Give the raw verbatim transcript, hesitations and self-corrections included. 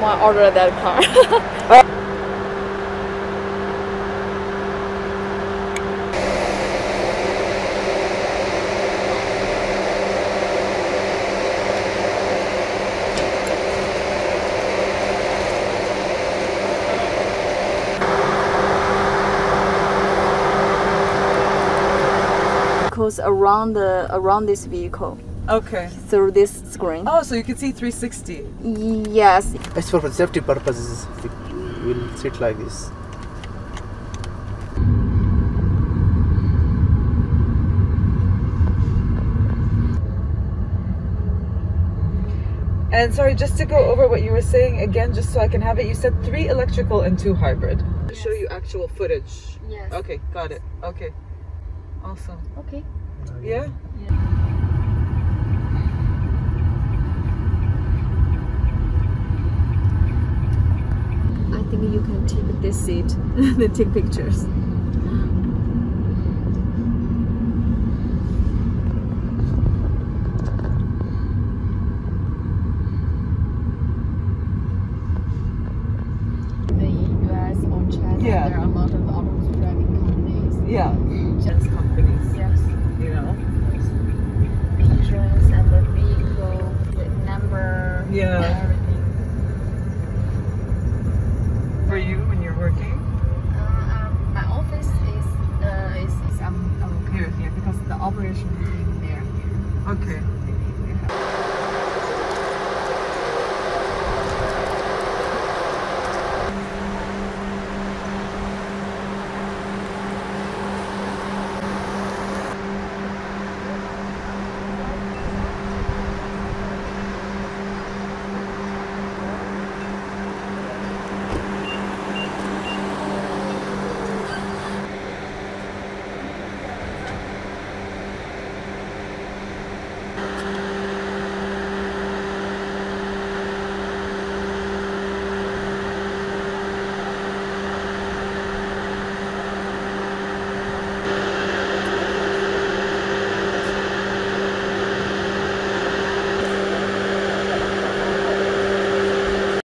someone ordered that car. Goes around the around this vehicle. Okay. Through this screen. Oh, so you can see three sixty. Yes. It's for safety purposes. We'll sit like this. And sorry, just to go over what you were saying again, just so I can have it. You said three electrical and two hybrid. To show you actual footage. Yes. Okay, got it. Okay. Awesome. Okay. Yeah? Yeah. I think you can take this seat and take pictures. The U S or China, Yeah. there are a lot of auto driving companies. Yeah. Insurance companies. Yes. You know? The insurance and the vehicle, the number, Yeah. everything. For you when you're working? Uh, um, my office is uh, is, is um, um here here because the operation is in there. Okay.